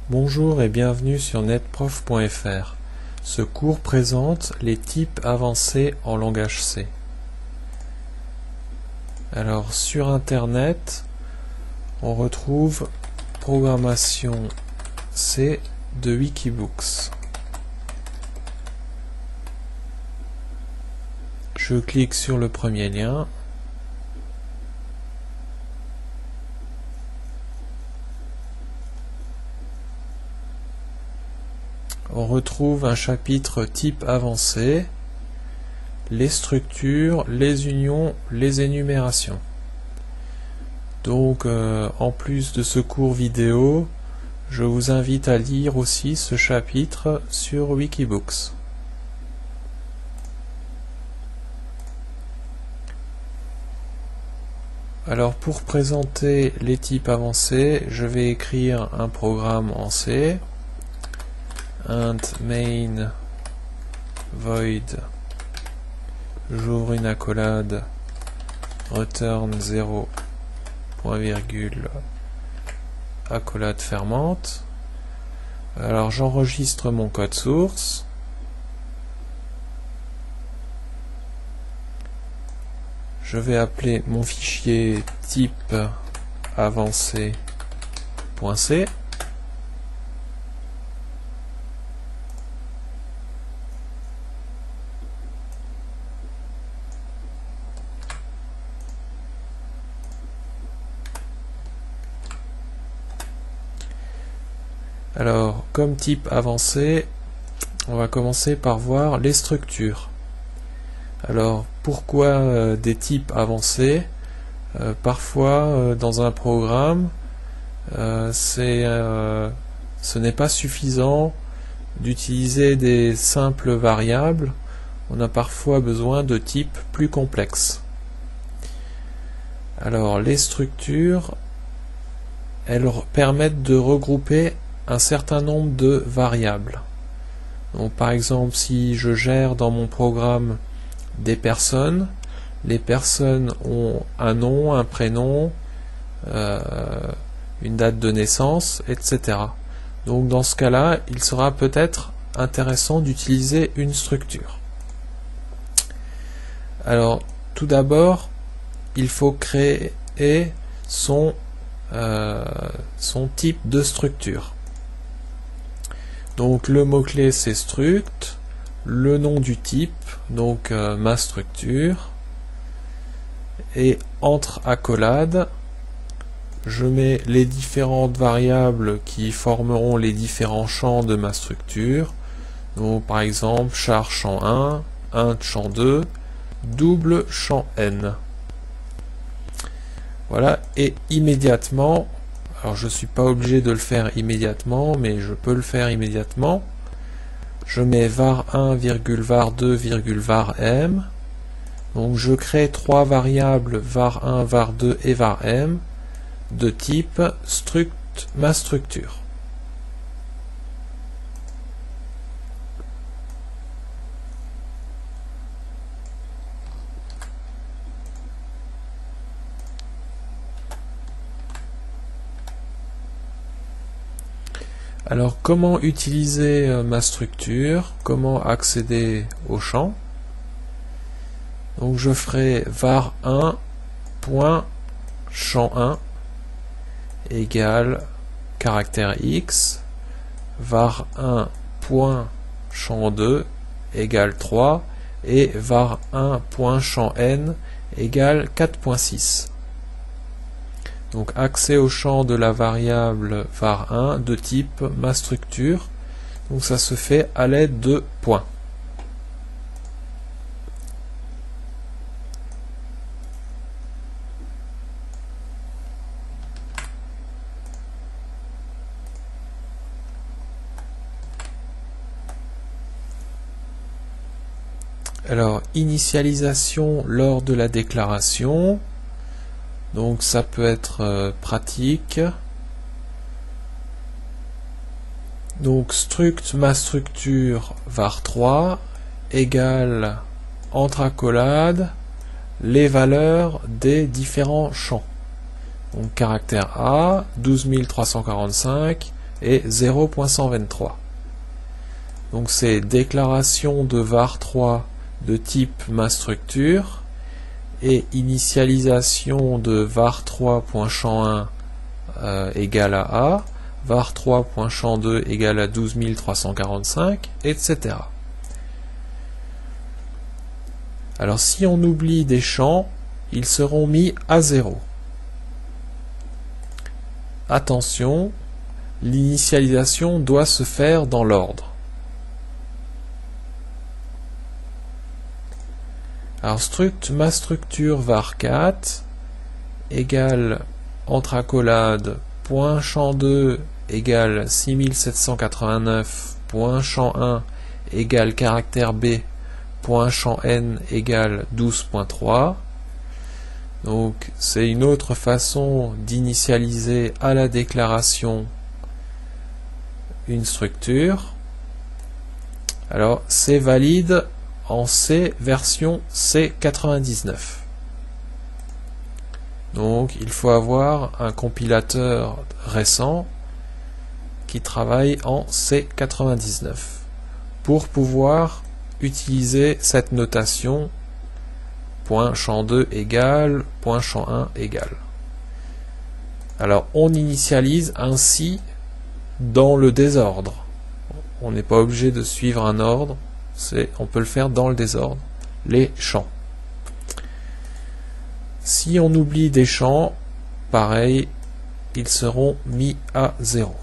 Bonjour et bienvenue sur netprof.fr. Ce cours présente les types avancés en langage C. Alors sur internet, on retrouve programmation C de Wikibooks. Je clique sur le premier lien. On retrouve un chapitre type avancé, les structures, les unions, les énumérations. Donc en plus de ce cours vidéo, je vous invite à lire aussi ce chapitre sur Wikibooks. Alors pour présenter les types avancés, je vais écrire un programme en C. Int main void, j'ouvre une accolade, return 0, point virgule, accolade fermante. Alors j'enregistre mon code source. Je vais appeler mon fichier type avancé.c. Alors, comme type avancé, on va commencer par voir les structures. Alors, pourquoi des types avancés? Parfois, dans un programme, ce n'est pas suffisant d'utiliser des simples variables. On a parfois besoin de types plus complexes. Alors, les structures, elles permettent de regrouper un certain nombre de variables. Donc par exemple, si je gère dans mon programme des personnes, les personnes ont un nom, un prénom, une date de naissance, etc. Donc dans ce cas-là, il sera peut-être intéressant d'utiliser une structure. Alors tout d'abord, il faut créer son type de structure. Donc le mot-clé c'est struct, le nom du type, donc ma structure, et entre accolades, je mets les différentes variables qui formeront les différents champs de ma structure. Donc par exemple char champ 1, int champ 2, double champ n. Voilà, et immédiatement, alors je ne suis pas obligé de le faire immédiatement, mais je peux le faire immédiatement. Je mets var1, var2, var_m. Donc je crée trois variables var1, var2 et var_m de type struct ma structure. Alors comment utiliser ma structure? Comment accéder au champ? Donc je ferai var1 point champ1 égale caractère x, var1 point champ2 égale 3 et var1 point champ n égale 4.6. Donc accès au champ de la variable var1 de type ma structure. Donc ça se fait à l'aide de points. Alors initialisation lors de la déclaration. Donc ça peut être pratique. Donc struct ma structure var3 égale entre accolades les valeurs des différents champs. Donc caractère A 12345 et 0.123. Donc c'est déclaration de var3 de type maStructure et initialisation de var3.champ1 égale à A, var3.champ2 égale à 12345, etc. Alors si on oublie des champs, ils seront mis à 0. Attention, l'initialisation doit se faire dans l'ordre. Alors struct maStructure var4 égale entre accolades point champ2 égale 6789 point champ1 égale caractère B point champ n égale 12.3. Donc c'est une autre façon d'initialiser à la déclaration une structure. Alors c'est valide en C version C99. Donc il faut avoir un compilateur récent qui travaille en C99 pour pouvoir utiliser cette notation point champ2 égale, point champ1 égale. Alors on initialise ainsi dans le désordre. On n'est pas obligé de suivre un ordre, on peut le faire dans le désordre, les champs. Si on oublie des champs, pareil, ils seront mis à 0.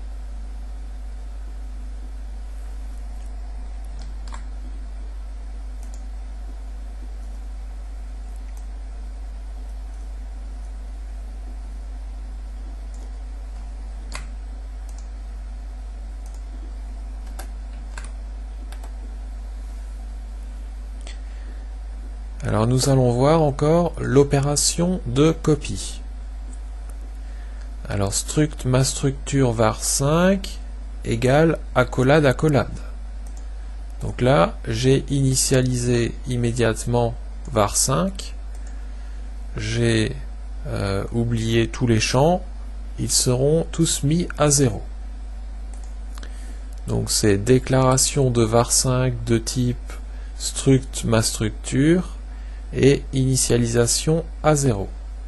Alors nous allons voir encore l'opération de copie. Alors struct maStructure var5 égale accolade accolade. Donc là j'ai initialisé immédiatement var5, j'ai oublié tous les champs, ils seront tous mis à 0. Donc c'est déclaration de var5 de type struct maStructure et initialisation à 0.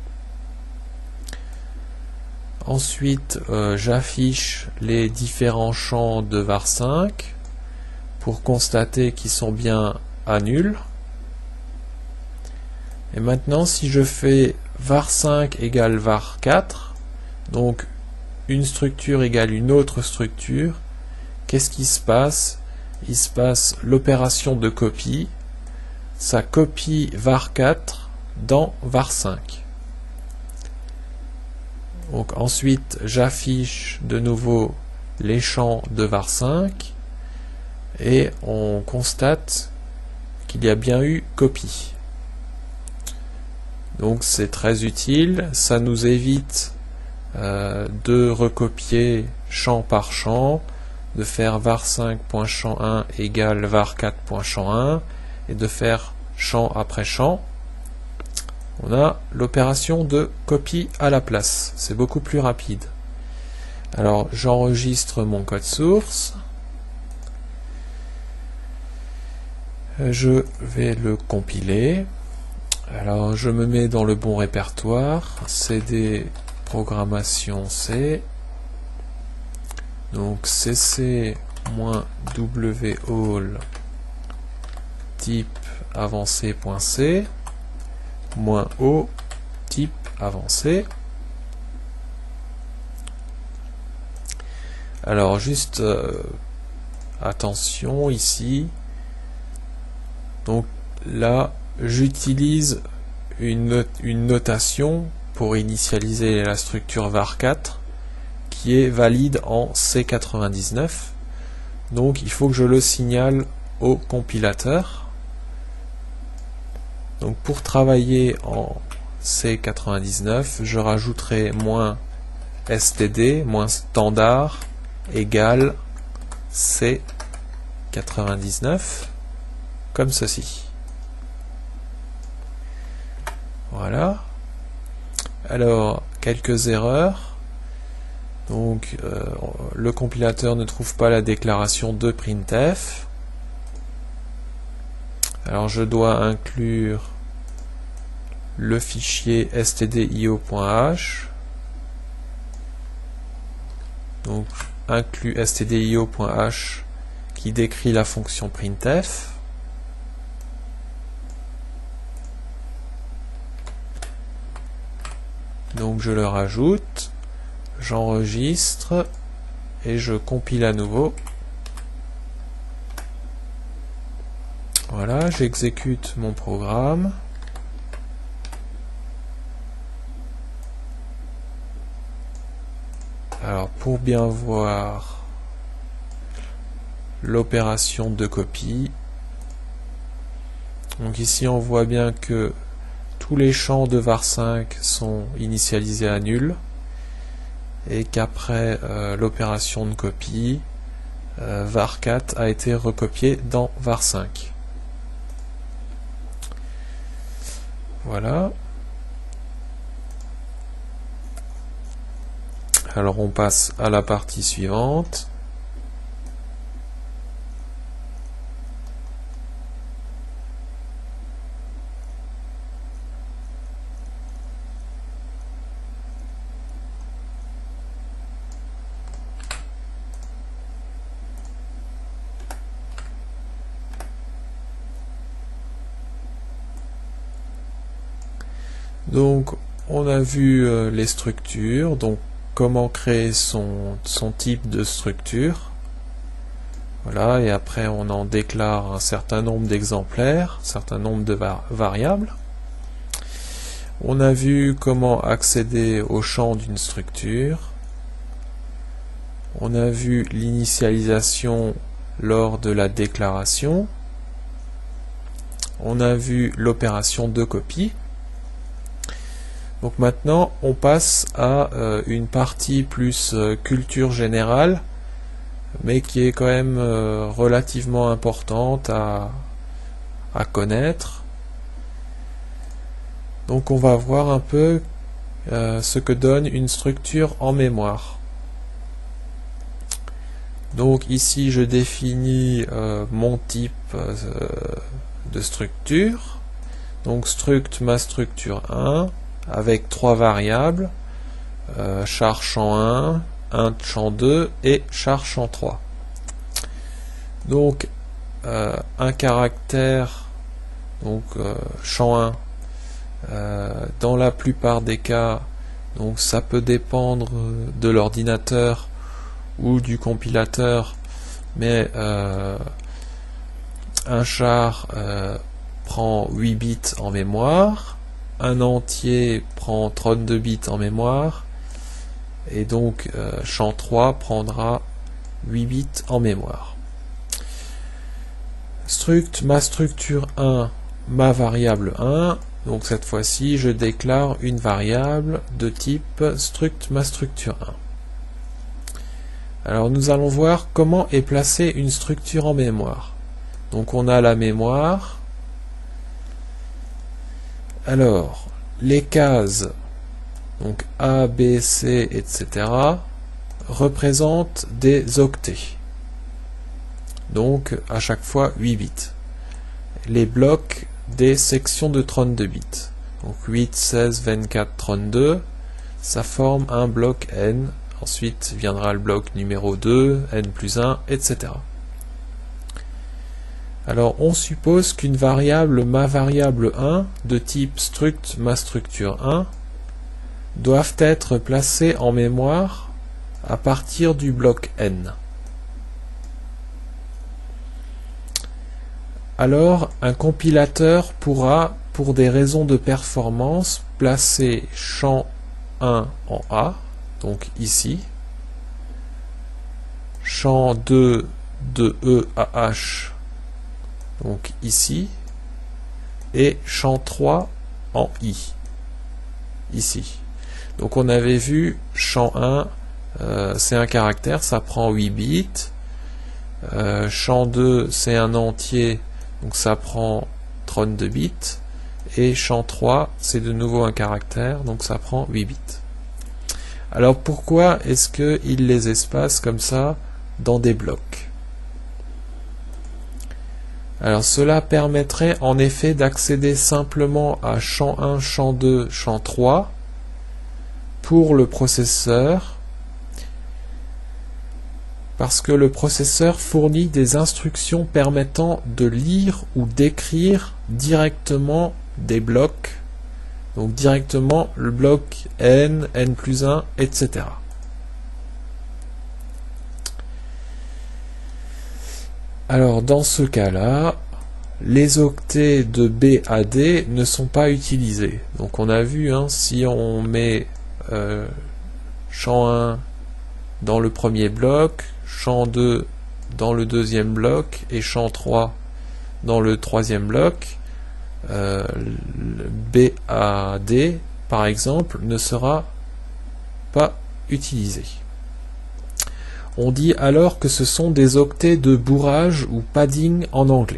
Ensuite, j'affiche les différents champs de var5 pour constater qu'ils sont bien à nul. Et maintenant, si je fais var5 égale var4, donc une structure égale une autre structure, qu'est-ce qui se passe? Il se passe l'opération de copie. Ça copie var4 dans var5. Donc ensuite j'affiche de nouveau les champs de var5 et on constate qu'il y a bien eu copie. Donc c'est très utile, ça nous évite de recopier champ par champ, de faire var5.champ1 égale var4.champ1 et de faire champ après champ. On a l'opération de copie à la place, c'est beaucoup plus rapide. Alors j'enregistre mon code source, je vais le compiler. Alors je me mets dans le bon répertoire, cd programmation C, donc cc-wall type avancé.c -o type avancé. Alors juste attention ici, donc là j'utilise une notation pour initialiser la structure var4 qui est valide en C99, donc il faut que je le signale au compilateur. Donc pour travailler en C99, je rajouterai -std, -standard égale C99, comme ceci. Voilà. Alors, quelques erreurs. Donc le compilateur ne trouve pas la déclaration de printf. Alors je dois inclure le fichier stdio.h. Donc inclus stdio.h qui décrit la fonction printf. Donc je le rajoute, j'enregistre et je compile à nouveau. Voilà, j'exécute mon programme. Alors pour bien voir l'opération de copie, donc ici on voit bien que tous les champs de var5 sont initialisés à nul et qu'après l'opération de copie, var4 a été recopié dans var5. Voilà. Alors on passe à la partie suivante. Donc on a vu les structures, donc comment créer son type de structure. Voilà, et après on en déclare un certain nombre d'exemplaires, un certain nombre de variables. On a vu comment accéder au champ d'une structure. On a vu l'initialisation lors de la déclaration. On a vu l'opération de copie. Donc maintenant, on passe à une partie plus culture générale, mais qui est quand même relativement importante à connaître. Donc on va voir un peu ce que donne une structure en mémoire. Donc ici, je définis mon type de structure. Donc struct ma structure 1. Avec 3 variables, char champ 1, int champ 2 et char champ 3. Donc un caractère, donc champ 1, dans la plupart des cas, donc ça peut dépendre de l'ordinateur ou du compilateur, mais un char prend 8 bits en mémoire. Un entier prend 32 bits en mémoire et donc champ 3 prendra 8 bits en mémoire. Struct ma structure 1, ma variable 1, donc cette fois-ci je déclare une variable de type struct ma structure 1. Alors nous allons voir comment est placée une structure en mémoire. Donc on a la mémoire. Alors, les cases, donc A, B, C, etc., représentent des octets. Donc, à chaque fois, 8 bits. Les blocs, des sections de 32 bits. Donc, 8, 16, 24, 32, ça forme un bloc N. Ensuite, viendra le bloc numéro 2, N plus 1, etc. Alors on suppose qu'une variable ma variable 1 de type struct ma structure 1 doivent être placées en mémoire à partir du bloc N. Alors un compilateur pourra, pour des raisons de performance, placer champ 1 en A, donc ici, champ 2 de E à H, donc ici, et champ 3 en I, ici. Donc on avait vu champ 1, c'est un caractère, ça prend 8 bits. Champ 2, c'est un entier, donc ça prend 32 bits. Et champ 3, c'est de nouveau un caractère, donc ça prend 8 bits. Alors pourquoi est-ce qu'il les espace comme ça dans des blocs? Alors cela permettrait en effet d'accéder simplement à champ 1, champ 2, champ 3 pour le processeur, parce que le processeur fournit des instructions permettant de lire ou d'écrire directement des blocs, donc directement le bloc n, n+1, etc. Alors dans ce cas-là, les octets de B à D ne sont pas utilisés. Donc on a vu, si on met champ 1 dans le premier bloc, champ 2 dans le deuxième bloc et champ 3 dans le troisième bloc, B à D par exemple ne sera pas utilisé. On dit alors que ce sont des octets de bourrage ou padding en anglais.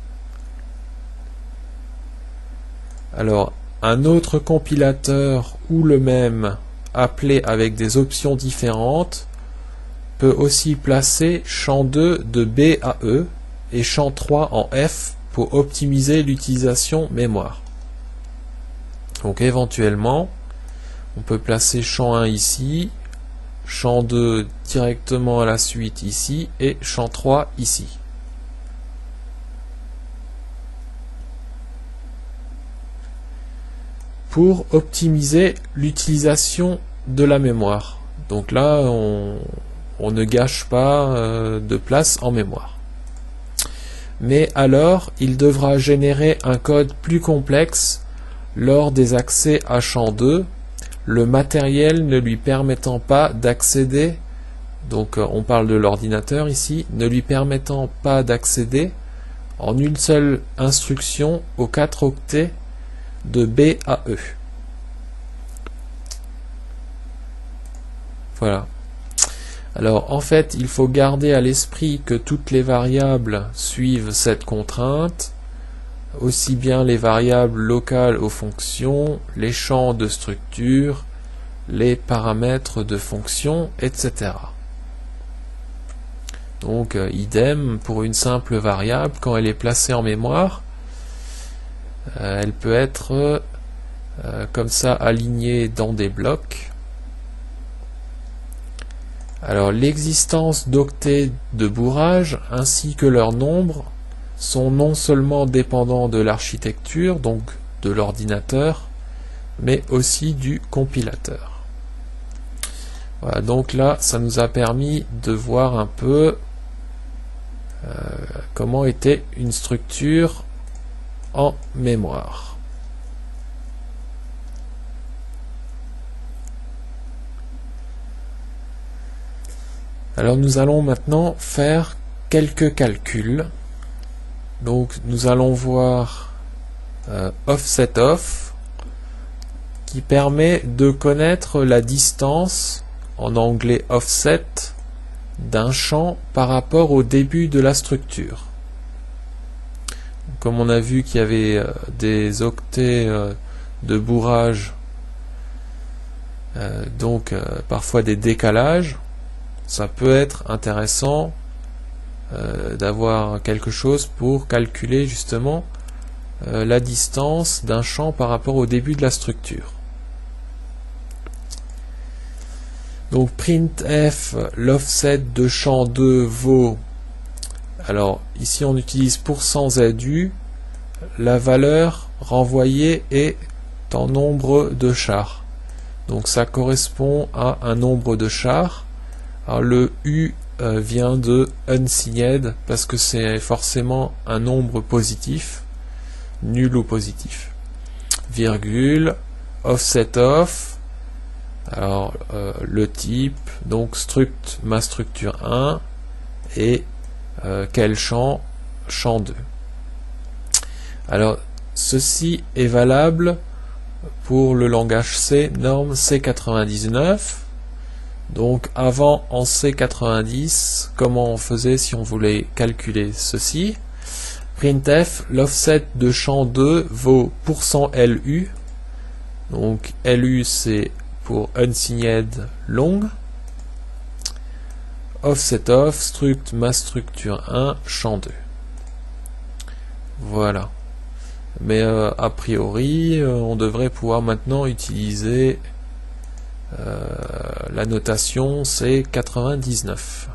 Alors un autre compilateur ou le même appelé avec des options différentes peut aussi placer champ 2 de B à E et champ 3 en F pour optimiser l'utilisation mémoire. Donc éventuellement, on peut placer champ 1 ici, champ 2 directement à la suite ici et champ 3 ici. Pour optimiser l'utilisation de la mémoire. Donc là, on ne gâche pas de place en mémoire. Mais alors, il devra générer un code plus complexe lors des accès à champ 2, le matériel ne lui permettant pas d'accéder, donc on parle de l'ordinateur ici, ne lui permettant pas d'accéder en une seule instruction aux 4 octets de B à E. Voilà. Alors en fait, il faut garder à l'esprit que toutes les variables suivent cette contrainte, aussi bien les variables locales aux fonctions, les champs de structure, les paramètres de fonctions, etc. Donc idem pour une simple variable, quand elle est placée en mémoire, elle peut être comme ça alignée dans des blocs. Alors l'existence d'octets de bourrage ainsi que leur nombre sont non seulement dépendants de l'architecture, donc de l'ordinateur, mais aussi du compilateur. Voilà, donc là ça nous a permis de voir un peu comment était une structure en mémoire. Alors nous allons maintenant faire quelques calculs. Donc nous allons voir offset_off qui permet de connaître la distance, en anglais offset, d'un champ par rapport au début de la structure. Comme on a vu qu'il y avait des octets de bourrage, donc parfois des décalages, ça peut être intéressant d'avoir quelque chose pour calculer justement la distance d'un champ par rapport au début de la structure. Donc printf, l'offset de champ 2 vaut, alors ici on utilise %ZU, la valeur renvoyée est en nombre de chars. Donc ça correspond à un nombre de chars. Alors le U vient de unsigned parce que c'est forcément un nombre positif, nul ou positif. Virgule, offset_off, alors le type, donc struct ma structure 1 et quel champ, champ 2. Alors ceci est valable pour le langage C, norme C99. Donc avant en C90, comment on faisait si on voulait calculer ceci? Printf, l'offset de champ 2 vaut %LU. Donc LU c'est pour unsigned long, offset off, struct mass structure 1, champ 2. Voilà. Mais a priori, on devrait pouvoir maintenant utiliser la notation C99.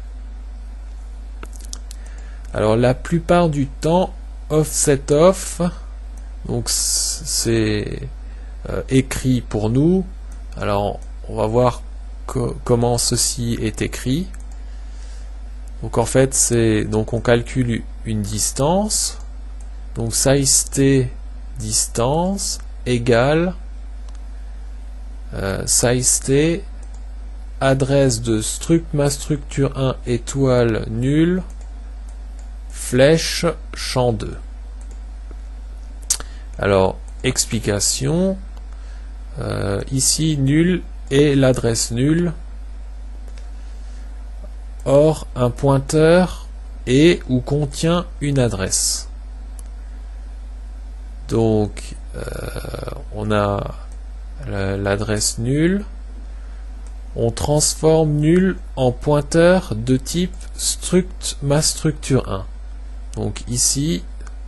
Alors la plupart du temps, offset off, donc c'est écrit pour nous. Alors on va voir comment ceci est écrit. Donc en fait c'est donc on calcule une distance. Donc size t distance égale size t adresse de struct ma structure 1 étoile nulle flèche champ 2. Alors explication, ici nul est l'adresse nulle. Or un pointeur est ou contient une adresse. Donc on a l'adresse nulle, on transforme nul en pointeur de type struct ma structure 1. Donc ici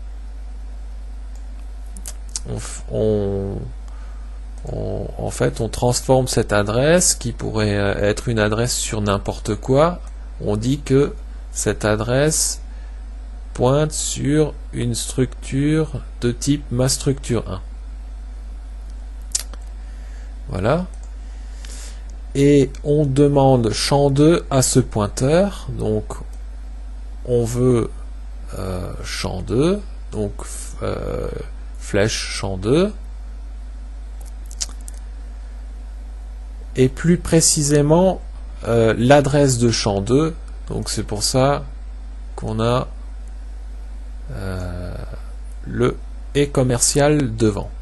en fait on transforme cette adresse qui pourrait être une adresse sur n'importe quoi. On dit que cette adresse pointe sur une structure de type ma structure 1. Voilà. Et on demande champ 2 à ce pointeur. Donc on veut champ 2, donc flèche champ 2. Et plus précisément l'adresse de champ 2. Donc c'est pour ça qu'on a le et commercial devant,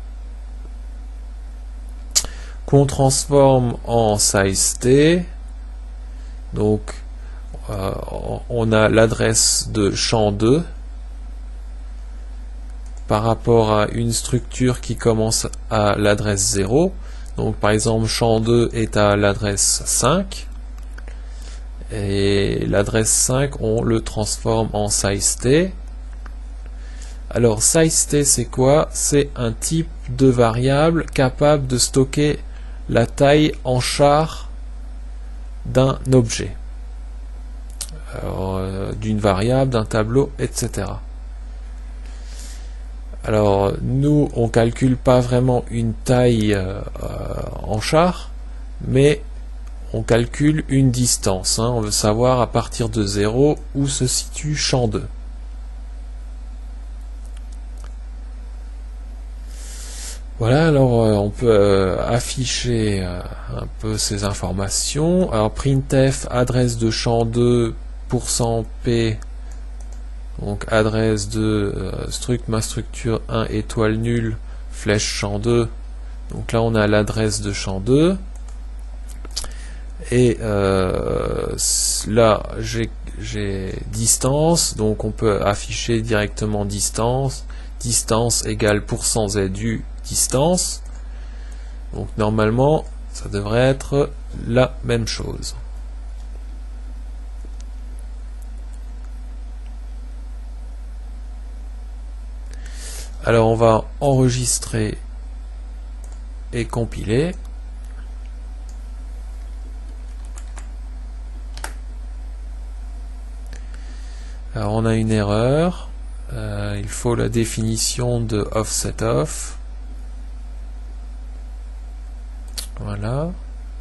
qu'on transforme en size t. Donc on a l'adresse de champ 2 par rapport à une structure qui commence à l'adresse 0. Donc par exemple champ 2 est à l'adresse 5 et l'adresse 5 on le transforme en size t. Alors size t c'est quoi? C'est un type de variable capable de stocker la taille en char d'un objet, d'une variable, d'un tableau, etc. Alors nous on calcule pas vraiment une taille en char, mais on calcule une distance. On veut savoir à partir de 0 où se situe champ 2. Voilà, alors on peut afficher un peu ces informations. Alors printf adresse de champ 2 %p, donc adresse de struct ma structure 1 étoile nulle flèche champ 2. Donc là on a l'adresse de champ 2 et là j'ai distance, donc on peut afficher directement distance égale %ZU distance. Donc normalement ça devrait être la même chose. Alors on va enregistrer et compiler. Alors on a une erreur, il faut la définition de offset off. Voilà.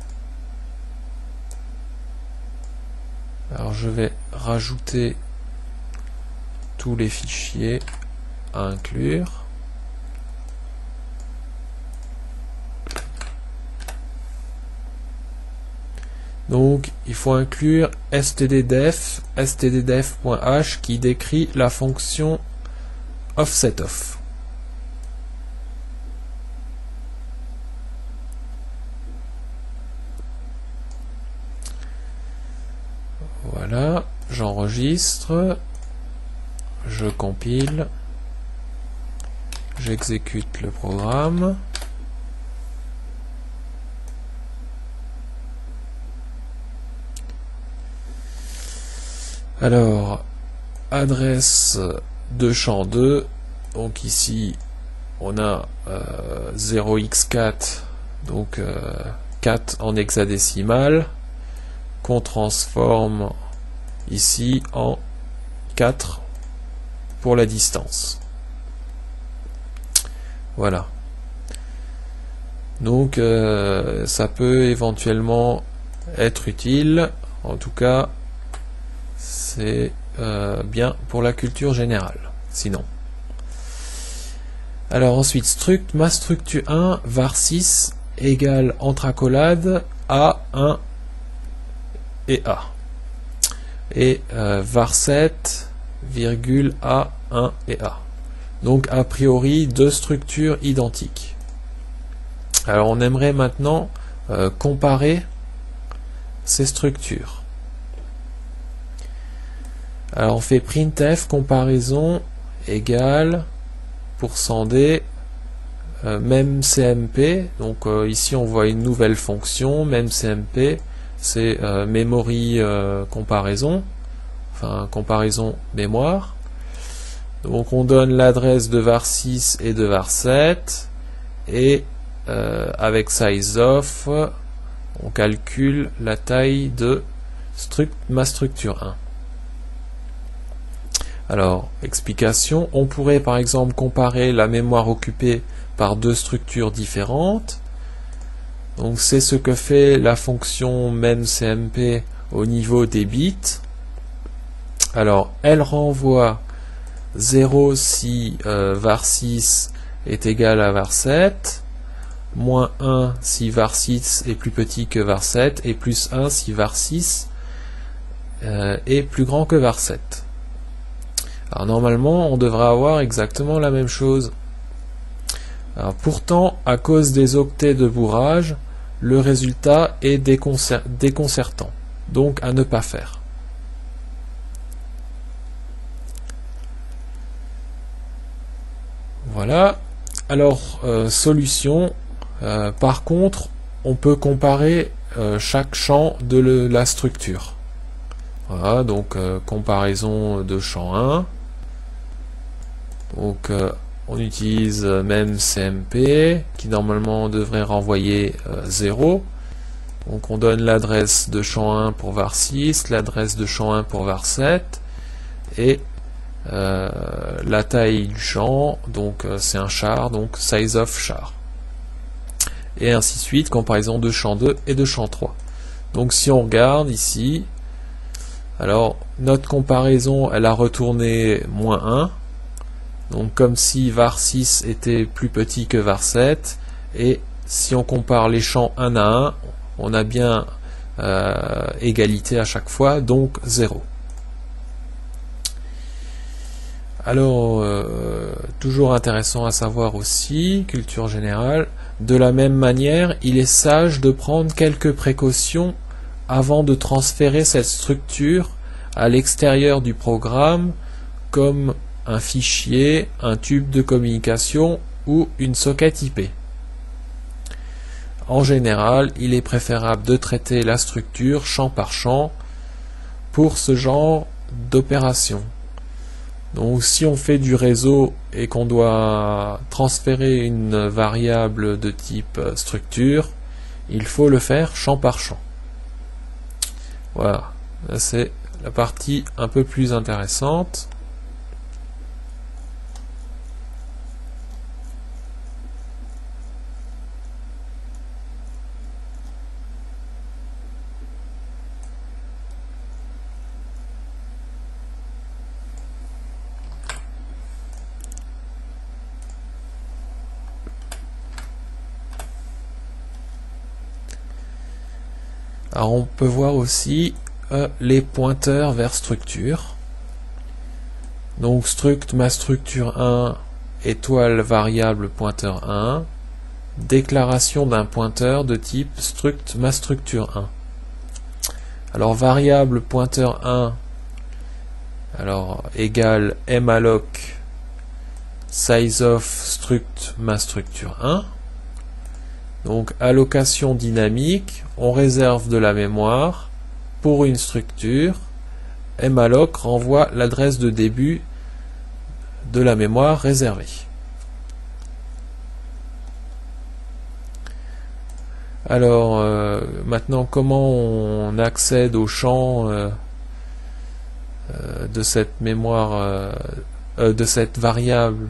Alors je vais rajouter tous les fichiers à inclure. Donc il faut inclure stddef, stddef.h qui décrit la fonction offsetOff. Voilà, j'enregistre, je compile, j'exécute le programme. Alors, adresse de champ 2, donc ici on a 0x4, donc 4 en hexadécimal, qu'on transforme ici en 4 pour la distance. Voilà. Donc ça peut éventuellement être utile, en tout cas c'est bien pour la culture générale, sinon. Alors ensuite, struct mastructure 1 var6 égale entre accolades A1 et A. Et var7 virgule A1 et A. Donc a priori deux structures identiques. Alors on aimerait maintenant comparer ces structures. Alors on fait printf comparaison égale %d même CMP. Donc ici on voit une nouvelle fonction, même CMP, c'est memory comparaison, enfin comparaison mémoire. Donc on donne l'adresse de var6 et de var7 et avec sizeof on calcule la taille de ma structure 1. Alors, explication, on pourrait par exemple comparer la mémoire occupée par deux structures différentes. Donc c'est ce que fait la fonction memCMP au niveau des bits. Alors, elle renvoie 0 si var6 est égal à var7, moins 1 si var6 est plus petit que var7, et plus 1 si var6 est plus grand que var7. Alors normalement, on devrait avoir exactement la même chose. Alors, pourtant, à cause des octets de bourrage, le résultat est déconcertant. Donc à ne pas faire. Voilà. Alors, solution. Par contre, on peut comparer chaque champ de la structure. Voilà, donc comparaison de champ 1. Donc on utilise même CMP qui normalement devrait renvoyer 0. Donc on donne l'adresse de champ 1 pour var6, l'adresse de champ 1 pour var7 et la taille du champ, donc c'est un char, donc sizeof char. Et ainsi de suite, comparaison de champ 2 et de champ 3. Donc si on regarde ici, alors notre comparaison elle a retourné moins 1. Donc comme si var6 était plus petit que var7, et si on compare les champs 1 à 1, on a bien égalité à chaque fois, donc 0. Alors, toujours intéressant à savoir aussi, culture générale, de la même manière, il est sage de prendre quelques précautions avant de transférer cette structure à l'extérieur du programme, comme un fichier, un tube de communication ou une socket IP. En général, il est préférable de traiter la structure champ par champ pour ce genre d'opération. Donc si on fait du réseau et qu'on doit transférer une variable de type structure, il faut le faire champ par champ. Voilà, c'est la partie un peu plus intéressante. Alors on peut voir aussi les pointeurs vers structure. Donc struct ma structure 1 étoile variable pointeur 1, déclaration d'un pointeur de type struct ma structure 1. Alors variable pointeur 1 alors égale malloc sizeof struct ma structure 1. Donc allocation dynamique, on réserve de la mémoire pour une structure malloc renvoie l'adresse de début de la mémoire réservée. Alors maintenant, comment on accède au champ de cette mémoire, de cette variable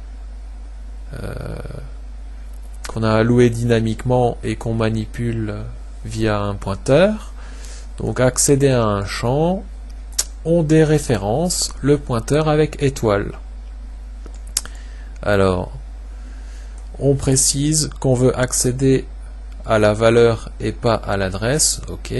qu'on a allouée dynamiquement et qu'on manipule via un pointeur? Donc accéder à un champ, on déréférence le pointeur avec étoile. Alors on précise qu'on veut accéder à la valeur et pas à l'adresse. OK.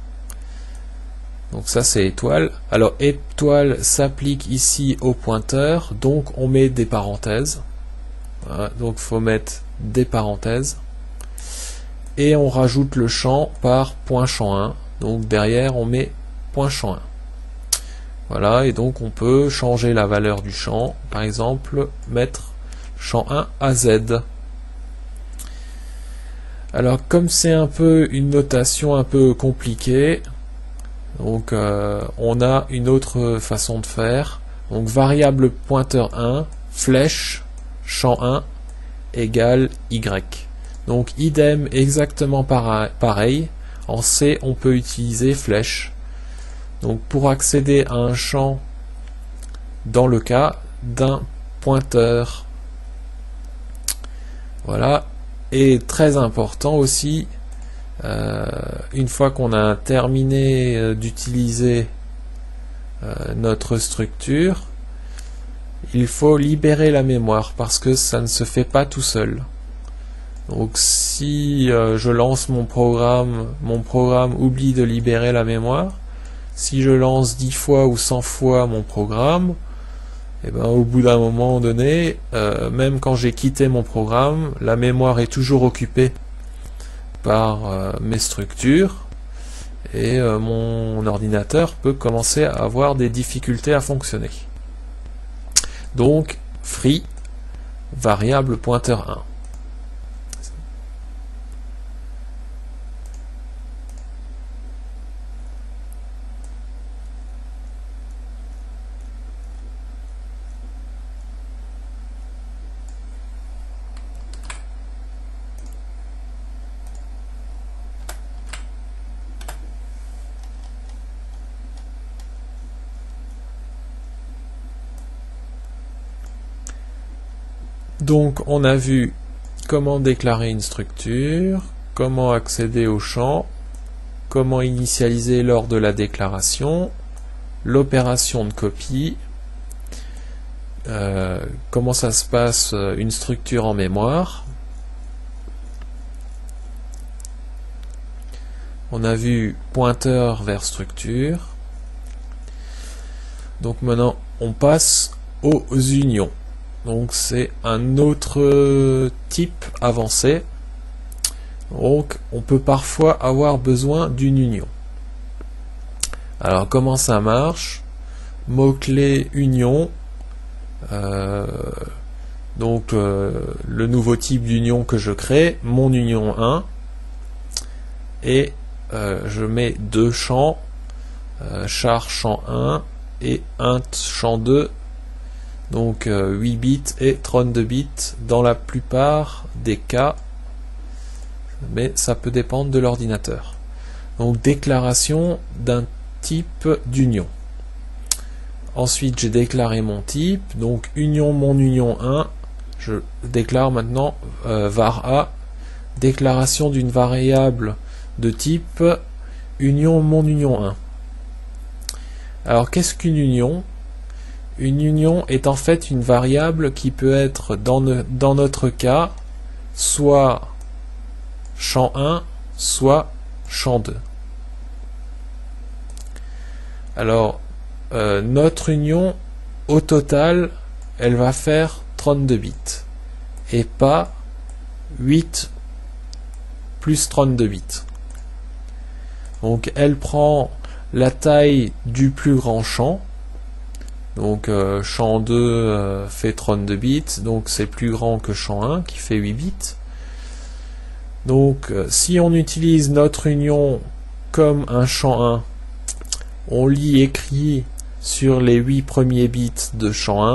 Donc ça c'est étoile. Alors étoile s'applique ici au pointeur, donc on met des parenthèses. Voilà, donc il faut mettre des parenthèses. Et on rajoute le champ par .champ1. Donc derrière on met .champ1. Voilà, et donc on peut changer la valeur du champ. Par exemple, mettre champ1 à Z. Alors comme c'est un peu une notation un peu compliquée, donc on a une autre façon de faire. Donc variable pointeur 1, flèche, champ1 égale Y. Donc idem, exactement pareil. En C, on peut utiliser flèche. Donc pour accéder à un champ dans le cas d'un pointeur. Voilà. Et très important aussi, une fois qu'on a terminé d'utiliser notre structure, il faut libérer la mémoire parce que ça ne se fait pas tout seul. Donc si je lance mon programme oublie de libérer la mémoire. Si je lance 10 fois ou 100 fois mon programme, et ben, au bout d'un moment donné, même quand j'ai quitté mon programme, la mémoire est toujours occupée par mes structures et mon ordinateur peut commencer à avoir des difficultés à fonctionner. Donc, free, variable pointeur 1. Donc on a vu comment déclarer une structure, comment accéder au champ, comment initialiser lors de la déclaration, l'opération de copie, comment ça se passe une structure en mémoire. On a vu pointeur vers structure. Donc maintenant on passe aux unions. Donc c'est un autre type avancé. Donc on peut parfois avoir besoin d'une union. Alors comment ça marche? Mot-clé union. Donc le nouveau type d'union que je crée, mon union 1. Et je mets deux champs, char champ 1 et int champ 2. Donc 8 bits et 32 bits dans la plupart des cas, mais ça peut dépendre de l'ordinateur. Donc déclaration d'un type d'union. Ensuite j'ai déclaré mon type, donc union mon union 1, je déclare maintenant var a, déclaration d'une variable de type union mon union 1. Alors qu'est-ce qu'une union? Une union est en fait une variable qui peut être dans notre cas soit champ 1 soit champ 2. Alors notre union au total elle va faire 32 bits et pas 8 plus 32 bits. Donc elle prend la taille du plus grand champ. Donc champ 2 fait 32 bits, donc c'est plus grand que champ 1 qui fait 8 bits. Donc si on utilise notre union comme un champ 1, on lit écrit sur les 8 premiers bits de champ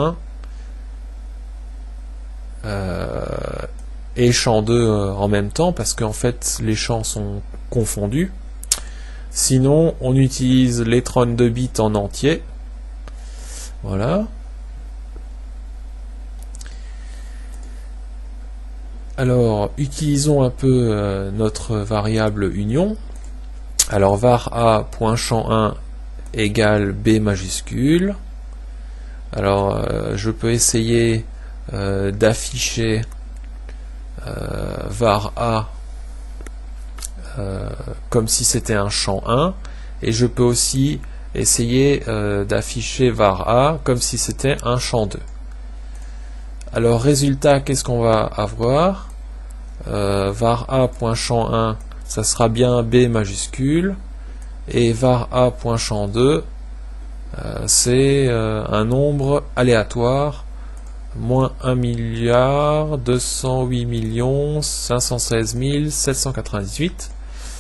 1 et champ 2 en même temps, parce qu'en fait les champs sont confondus. Sinon on utilise les 32 bits en entier. Voilà. Alors utilisons un peu notre variable union. Alors var a.champ1 égale b majuscule. Alors je peux essayer d'afficher var a comme si c'était un champ 1, et je peux aussi essayer d'afficher var a comme si c'était un champ 2. Alors résultat, qu'est-ce qu'on va avoir? Var a.champ1, ça sera bien b majuscule, et var a.champ2, c'est un nombre aléatoire, moins 1 208 516 798.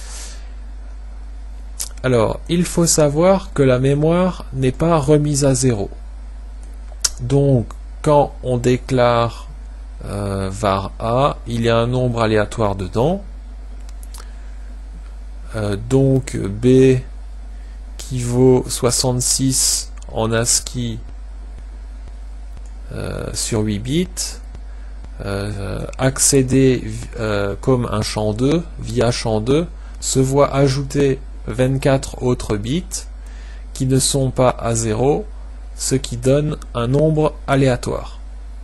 Alors, il faut savoir que la mémoire n'est pas remise à 0. Donc, quand on déclare var a, il y a un nombre aléatoire dedans. Donc, b qui vaut 66 en ASCII sur 8 bits, accéder comme un champ 2, via champ 2, se voit ajouter 24 autres bits qui ne sont pas à 0, ce qui donne un nombre aléatoire.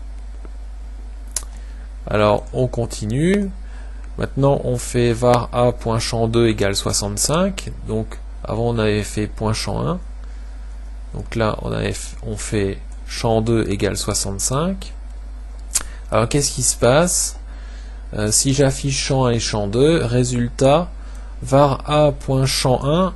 Alors on continue. Maintenant on fait var a.champ2 égale 65. Donc avant on avait fait .champ1. Donc là on fait champ 2 égale 65. Alors qu'est-ce qui se passe? Si j'affiche champ 1 et champ 2, résultat, var a.champ1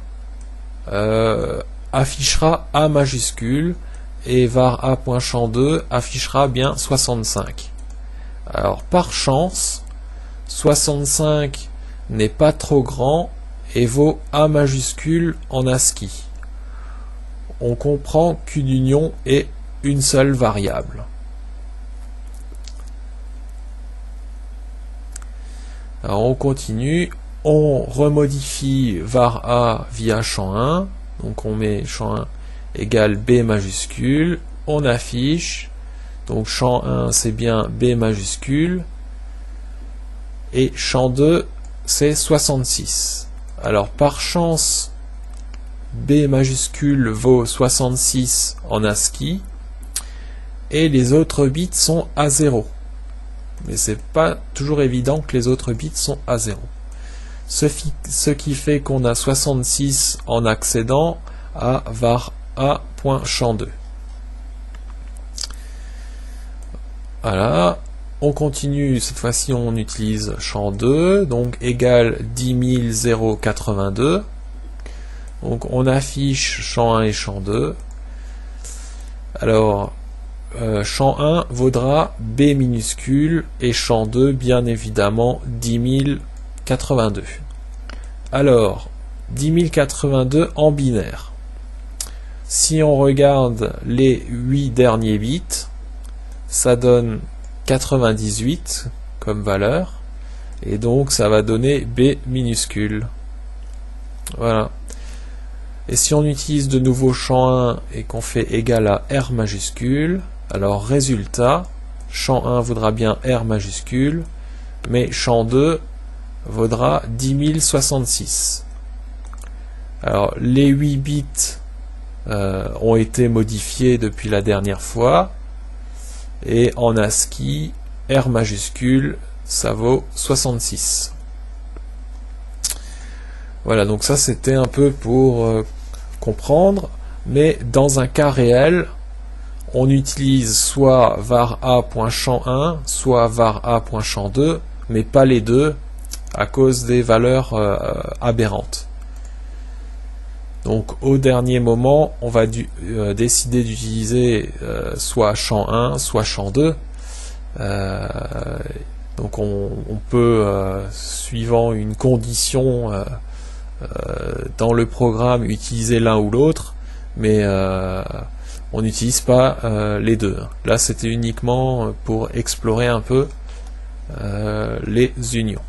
affichera A majuscule, et var a.champ2 affichera bien 65. Alors par chance, 65 n'est pas trop grand et vaut A majuscule en ASCII. On comprend qu'une union est une seule variable. Alors on continue, on remodifie var a via champ 1, donc on met champ 1 égale b majuscule, on affiche, donc champ 1 c'est bien b majuscule, et champ 2 c'est 66. Alors par chance, b majuscule vaut 66 en ASCII, et les autres bits sont à 0. Mais c'est pas toujours évident que les autres bits sont à 0. Ce qui fait qu'on a 66 en accédant à var a.champ2. Voilà, on continue, cette fois-ci on utilise champ 2, donc égal 10082. Donc on affiche champ 1 et champ 2. Alors champ 1 vaudra b minuscule et champ 2 bien évidemment 10082. Alors 10082 en binaire. Si on regarde les 8 derniers bits, ça donne 98 comme valeur, et donc ça va donner b minuscule. Voilà. Et si on utilise de nouveau champ 1 et qu'on fait égal à R majuscule, alors résultat, champ 1 vaudra bien R majuscule, mais champ 2 vaudra 10066. Alors les 8 bits ont été modifiés depuis la dernière fois, et en ASCII, R majuscule, ça vaut 66. Voilà, donc ça c'était un peu pour comprendre, mais dans un cas réel, on utilise soit var a.champ1, soit var a.champ2, mais pas les deux, à cause des valeurs aberrantes. Donc au dernier moment, on va décider d'utiliser soit champ 1, soit champ 2. Donc on peut, suivant une condition dans le programme utiliser l'un ou l'autre, mais on n'utilise pas les deux. Là, c'était uniquement pour explorer un peu les unions.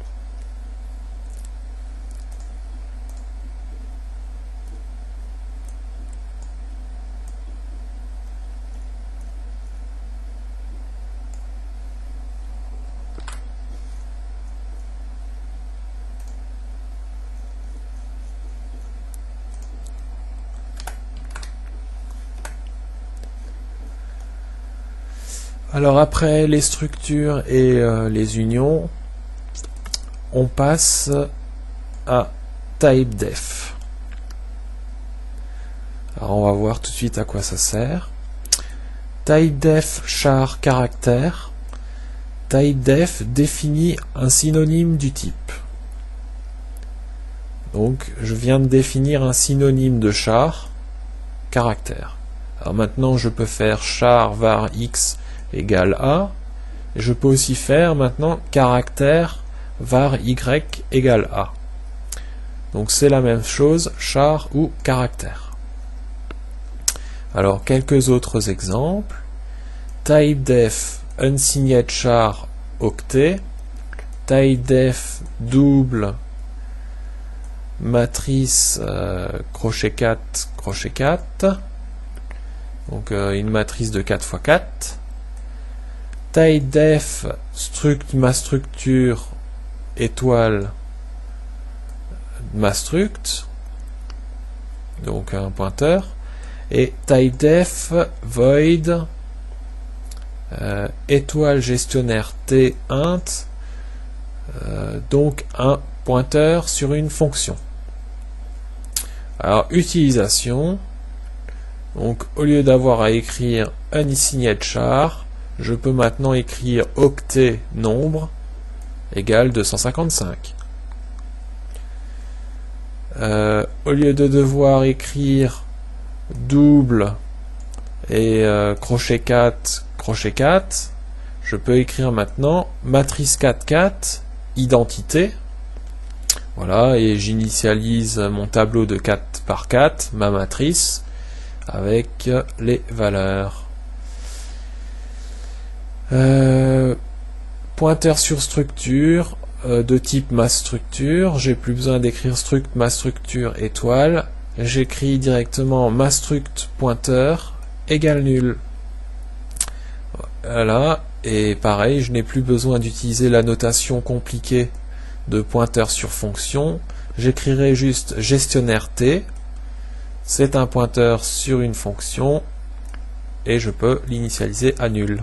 Alors après les structures et les unions, on passe à typedef. Alors on va voir tout de suite à quoi ça sert. Typedef char caractère. Typedef définit un synonyme du type. Donc je viens de définir un synonyme de char caractère. Alors maintenant je peux faire char var x égale a, et je peux aussi faire maintenant caractère var y égale a. Donc c'est la même chose, char ou caractère. Alors quelques autres exemples. Typedef unsigned char octet, typedef double matrice crochet 4 crochet 4, donc une matrice de 4 x 4. Typedef struct ma structure étoile ma struct, donc un pointeur, et typedef void étoile gestionnaire t int, donc un pointeur sur une fonction. Alors utilisation, donc au lieu d'avoir à écrire unsigned char, je peux maintenant écrire octet nombre égale 255. Au lieu de devoir écrire double et crochet 4 crochet 4, je peux écrire maintenant matrice 4 4 identité. Voilà, et j'initialise mon tableau de 4 par 4, ma matrice, avec les valeurs. Pointeur sur structure de type mastructure, j'ai plus besoin d'écrire struct mastructure étoile, j'écris directement mastruct pointeur égale nul. Voilà, et pareil, je n'ai plus besoin d'utiliser la notation compliquée de pointeur sur fonction, j'écrirai juste gestionnaire t, c'est un pointeur sur une fonction, et je peux l'initialiser à nul.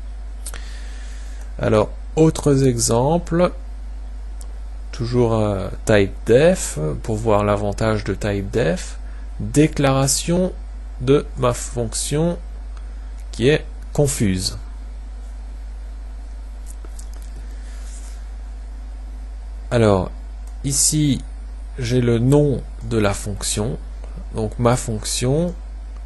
Alors, autres exemples, toujours typedef, pour voir l'avantage de typedef, déclaration de ma fonction qui est confuse. Alors, ici, j'ai le nom de la fonction, donc ma fonction,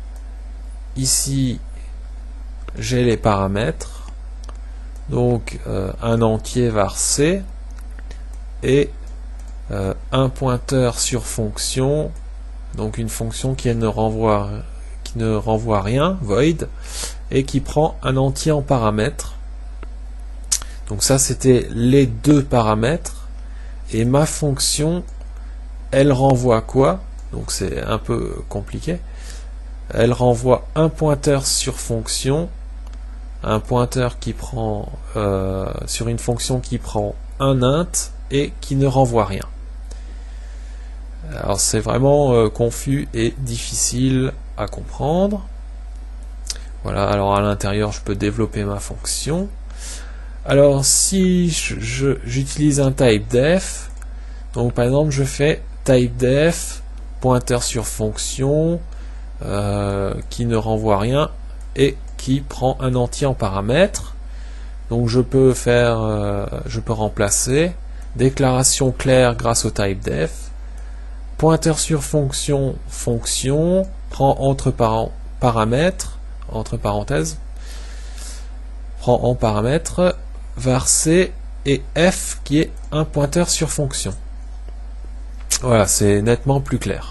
ici, j'ai les paramètres, donc un entier var c et un pointeur sur fonction, donc une fonction qui ne renvoie rien, void, et qui prend un entier en paramètres. Donc ça c'était les deux paramètres, et ma fonction elle renvoie quoi? Donc c'est un peu compliqué. Elle renvoie un pointeur sur fonction, un pointeur qui prend sur une fonction qui prend un int et qui ne renvoie rien. Alors c'est vraiment confus et difficile à comprendre. Voilà, alors à l'intérieur je peux développer ma fonction. Alors si j'utilise un typedef, donc par exemple je fais typedef pointeur sur fonction qui ne renvoie rien et qui prend un entier en paramètres. Donc je peux remplacer déclaration claire grâce au typedef, pointeur sur fonction, fonction prend entre paramètres, entre parenthèses, prend en paramètres var c et f qui est un pointeur sur fonction. Voilà, c'est nettement plus clair.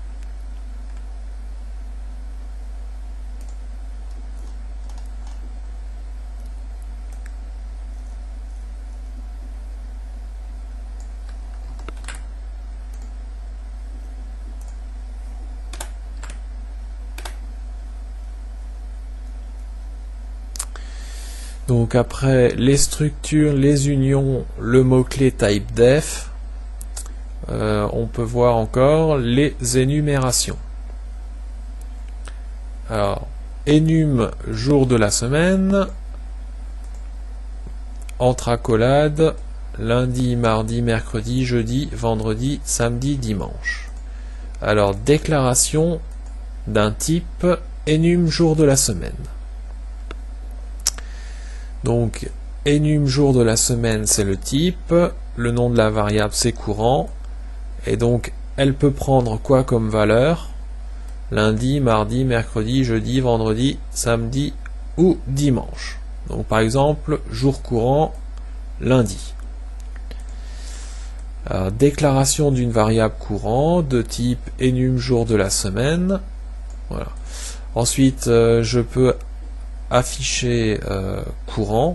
Donc après les structures, les unions, le mot-clé typedef, on peut voir encore les énumérations. Alors, énum jour de la semaine, entre accolades, lundi, mardi, mercredi, jeudi, vendredi, samedi, dimanche. Alors, déclaration d'un type énum jour de la semaine. Donc, enum jour de la semaine, c'est le type, le nom de la variable, c'est courant, et donc, elle peut prendre quoi comme valeur? Lundi, mardi, mercredi, jeudi, vendredi, samedi ou dimanche. Donc, par exemple, jour courant, lundi. Alors, déclaration d'une variable courant de type enum jour de la semaine. Voilà. Ensuite, je peux afficher courant.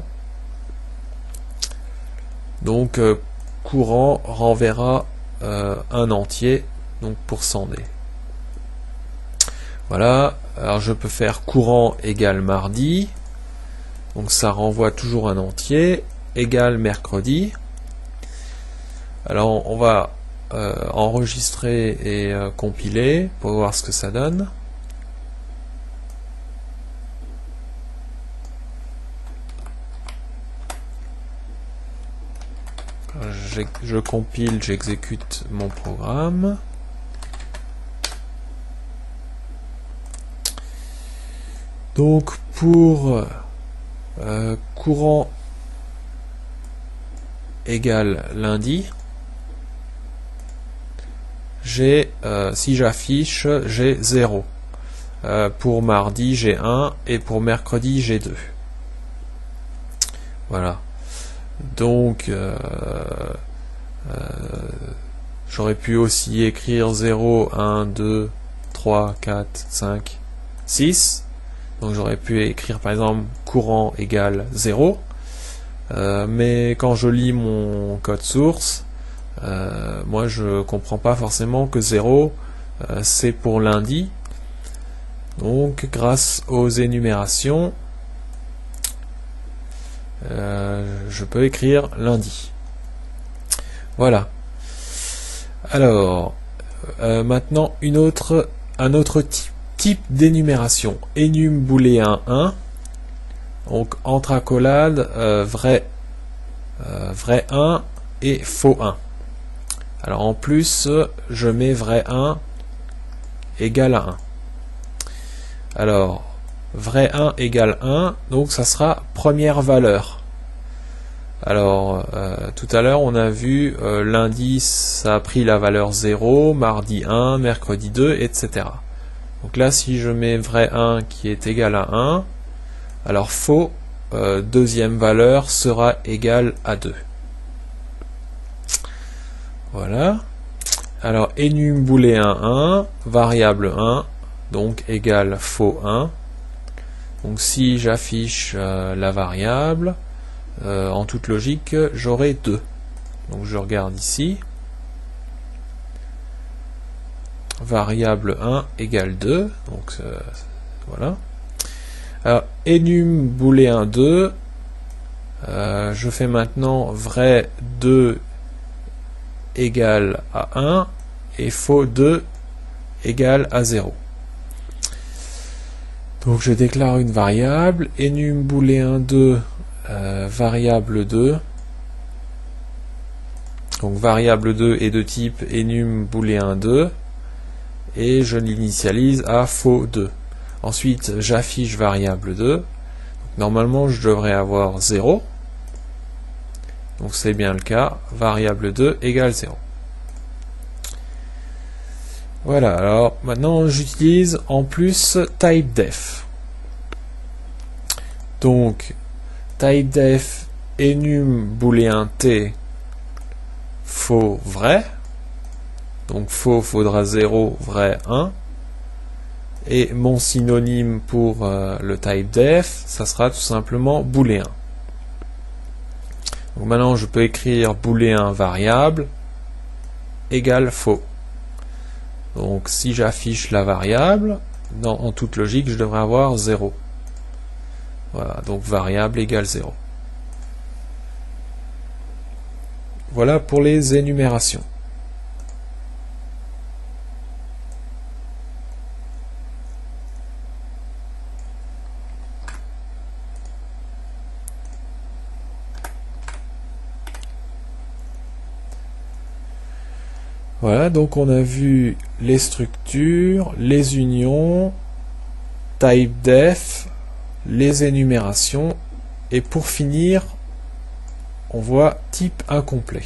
Donc courant renverra un entier, donc %d. Voilà, alors je peux faire courant égale mardi, donc ça renvoie toujours un entier, égale mercredi. Alors on va enregistrer et compiler pour voir ce que ça donne. Je compile, j'exécute mon programme. Donc pour courant égale lundi, j'ai si j'affiche, j'ai 0. Pour mardi, j'ai 1 et pour mercredi, j'ai 2. Voilà. Donc, j'aurais pu aussi écrire 0, 1, 2, 3, 4, 5, 6. Donc j'aurais pu écrire par exemple courant égale 0. Mais quand je lis mon code source, moi je comprends pas forcément que 0 c'est pour lundi. Donc grâce aux énumérations, je peux écrire lundi. Voilà. Alors, maintenant un autre type d'énumération. Enum booléen 1. Donc entre accolades, vrai 1 et faux 1. Alors en plus, je mets vrai 1 égale à 1. Alors, vrai 1 égale 1, donc ça sera première valeur. Alors, tout à l'heure, on a vu lundi, ça a pris la valeur 0, mardi 1, mercredi 2, etc. Donc là, si je mets vrai 1 qui est égal à 1, alors faux, deuxième valeur sera égale à 2. Voilà. Alors, enum booléen 1, variable 1, donc égale faux 1. Donc si j'affiche la variable, en toute logique, j'aurai 2. Donc je regarde ici. Variable 1 égale 2. Donc voilà. Alors, enum booléen 2, je fais maintenant vrai 2 égale à 1 et faux 2 égale à 0. Donc je déclare une variable, enum booléen 2, variable 2. Donc variable 2 est de type enum booléen 2 et je l'initialise à faux 2. Ensuite j'affiche variable 2. Donc, normalement je devrais avoir 0. Donc c'est bien le cas, variable 2 égale 0. Voilà, alors maintenant j'utilise en plus typedef. Donc typedef enum booléen t faux vrai. Donc faux, faudra 0, vrai 1. Et mon synonyme pour le type def, ça sera tout simplement booléen. Donc maintenant je peux écrire booléen variable égale faux. Donc si j'affiche la variable, en toute logique je devrais avoir 0. Voilà, donc variable égale 0. Voilà pour les énumérations. Voilà, donc on a vu les structures, les unions, type def, les énumérations, et pour finir, on voit type incomplet.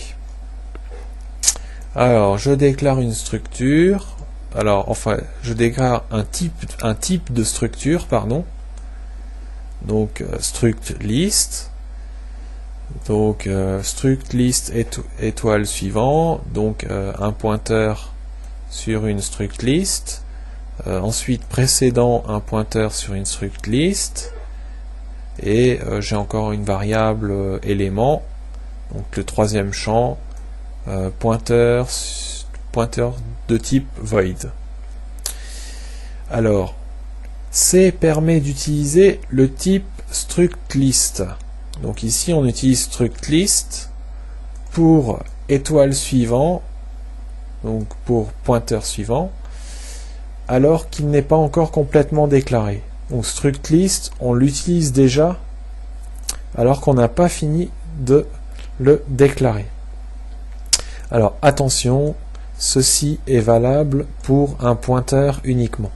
Alors, je déclare une structure, je déclare un type de structure, pardon, donc struct list. Donc struct list étoile suivant, donc un pointeur sur une struct list, ensuite précédent un pointeur sur une struct list, et j'ai encore une variable élément, donc le troisième champ, pointeur de type void. Alors C permet d'utiliser le type struct list. Donc ici on utilise struct list pour étoile suivant, donc pour pointeur suivant, alors qu'il n'est pas encore complètement déclaré. Donc struct list, on l'utilise déjà alors qu'on n'a pas fini de le déclarer. Alors attention, ceci est valable pour un pointeur uniquement.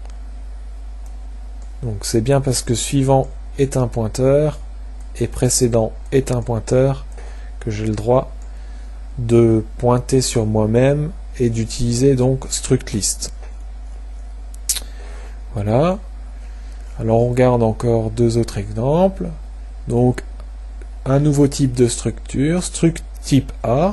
Donc c'est bien parce que suivant est un pointeur et précédent est un pointeur que j'ai le droit de pointer sur moi-même et d'utiliser donc struct list. Voilà. Alors on regarde encore deux autres exemples. Donc un nouveau type de structure, struct type A.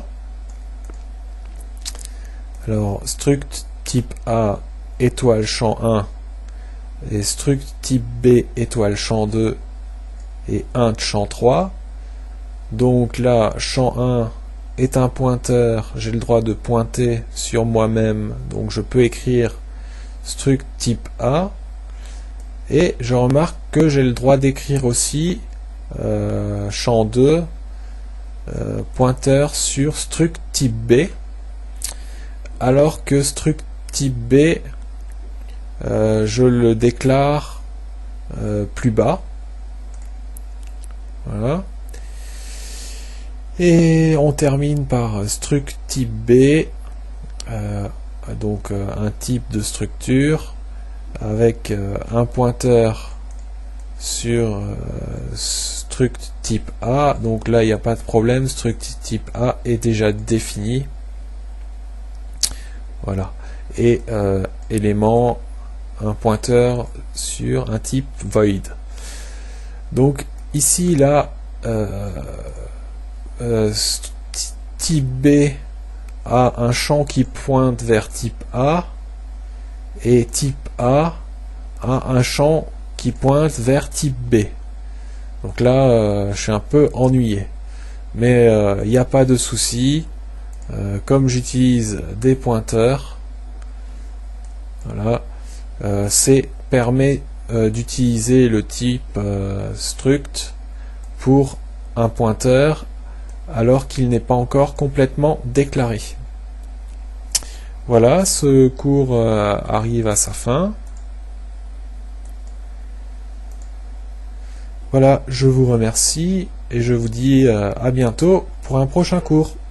Alors struct type A étoile champ 1 et struct type B étoile champ 2 et int champ 3. Donc là, champ 1 est un pointeur, j'ai le droit de pointer sur moi-même, donc je peux écrire struct type A, et je remarque que j'ai le droit d'écrire aussi champ 2 pointeur sur struct type B, alors que struct type B je le déclare plus bas. Voilà. Et on termine par struct type B, donc un type de structure avec un pointeur sur struct type A. Donc là il n'y a pas de problème, struct type A est déjà défini. Voilà. Et élément, un pointeur sur un type void. Donc ici là type B a un champ qui pointe vers type A, et type A a un champ qui pointe vers type B. Donc là je suis un peu ennuyé, mais il n'y a pas de souci, comme j'utilise des pointeurs, voilà, C permet d'utiliser le type struct pour un pointeur alors qu'il n'est pas encore complètement déclaré. Voilà, ce cours arrive à sa fin. Voilà, je vous remercie et je vous dis à bientôt pour un prochain cours.